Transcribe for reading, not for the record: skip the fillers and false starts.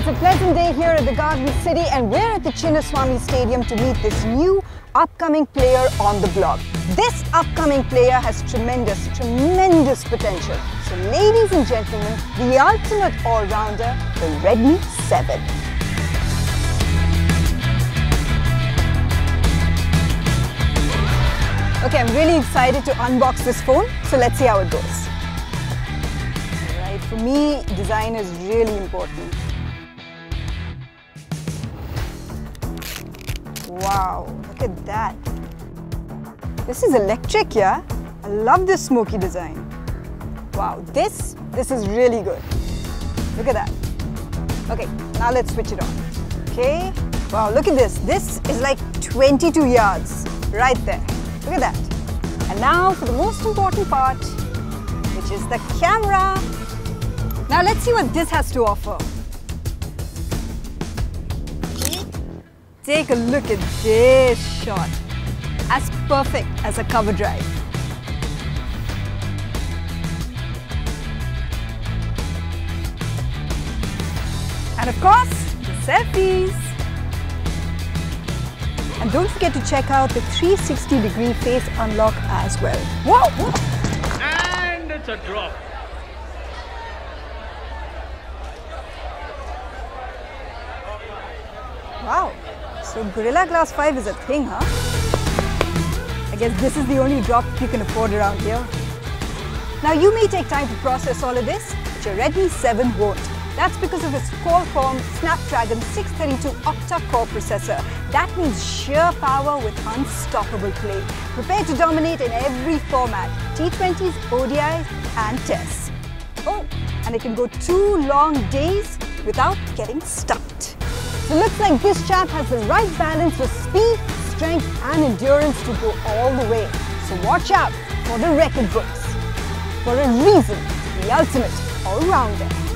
a pleasant day here at the Garden City and we're at the Chinnaswamy Stadium to meet this new upcoming player on the block. This upcoming player has tremendous potential. So ladies and gentlemen, the ultimate all-rounder, the Redmi 7. Okay, I'm really excited to unbox this phone, so let's see how it goes. Alright, for me, design is really important. Wow, look at that. This is electric, yeah? I love this smoky design. Wow, this is really good. Look at that. Okay, now let's switch it on. Okay, wow, look at this. This is like 22 yards right there. Look at that. And now for the most important part, which is the camera. Now let's see what this has to offer. Take a look at this shot. As perfect as a cover drive. And of course, the selfies. And don't forget to check out the 360-degree face unlock as well. Whoa! And it's a drop. Wow, so Gorilla Glass 5 is a thing, huh? I guess this is the only drop you can afford around here. Now you may take time to process all of this, but your Redmi 7 won't. That's because of its Qualcomm Snapdragon 632 octa-core processor. That means sheer power with unstoppable play. Prepared to dominate in every format, T20s, ODIs and tests. Oh, and it can go 2 long days without getting stuffed. So looks like this chap has the right balance of speed, strength and endurance to go all the way. So watch out for the record books. For a reason, the ultimate all-rounder.